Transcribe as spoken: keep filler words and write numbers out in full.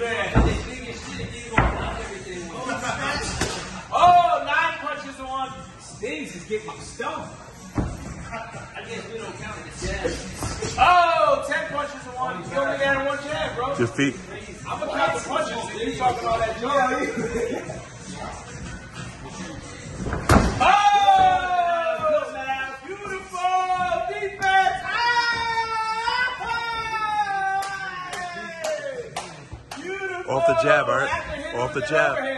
man. Oh, nine punches to one. These is getting my stomach. I guess we don't count the jab. Oh, ten punches to one. You only got one jab, bro. Your feet. I'm gonna count the punches. You talking all that jab? Oh, man. Beautiful defense. Ah! Beautiful. Off the jab, Art. Off the jab.